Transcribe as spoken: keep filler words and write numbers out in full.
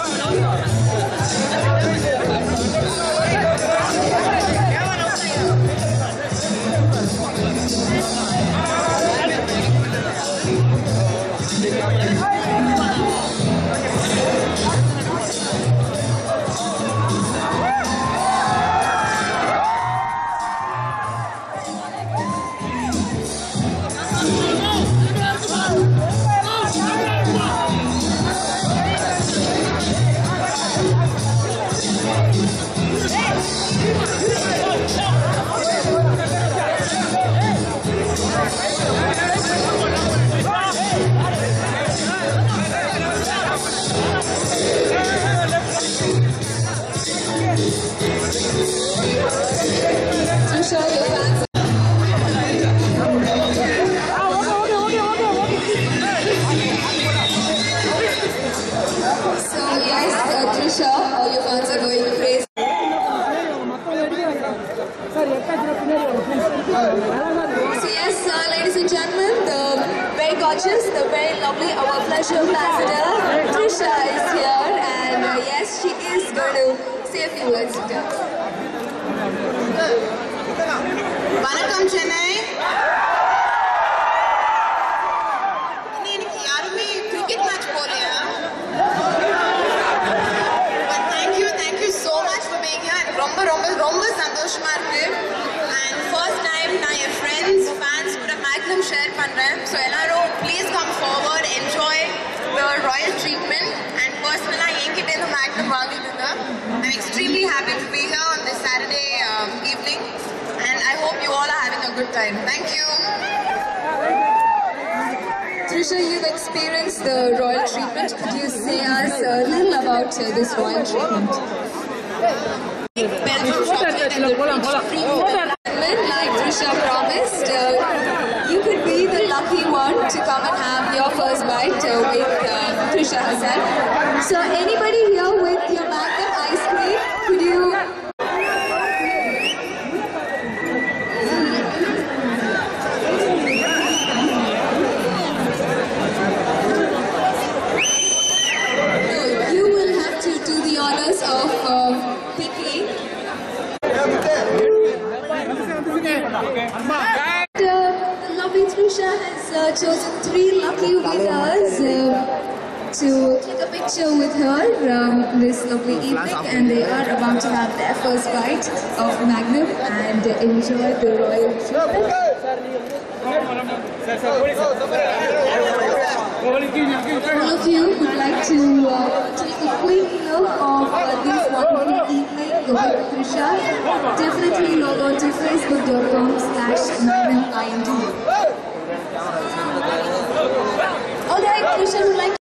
Trisha, your fans. So yes, uh, Trisha, all your fans are going crazy. So yes, uh, ladies and gentlemen, the very gorgeous, the very lovely, our pleasure ambassador, Trisha is here, and uh, yes, she is going to say a few words to us. Magnum Chennai. Cricket match but thank you, thank you so much for being here. And romba romba romba santoshama irukku. And first time na your friends, fans kuda Magnum share pandren. So ellarum please come forward, enjoy the royal treatment. And personally, enkitte the Magnum vaangidunga. I'm extremely happy to be here on this Saturday um, evening. And I hope you all are having a good time. Thank you. Trisha, you've experienced the royal treatment. Could you say us a little about uh, this royal treatment? Like Trisha promised, uh, you could be the lucky one to come and have your first bite uh, with uh, Trisha herself. So anybody here with your Magnum ice cream, could you... of um, picking. And, uh, the lovely Trisha has uh, chosen three lucky winners uh, to click a picture with her um, this lovely evening, and they are about to have their first bite of Magnum and uh, enjoy the royal treatment. All of you would like to uh, take a quick look of uh, this wonderful evening with Trisha. Definitely log on to facebook dot com slash magnum ind. Alright, Trisha would like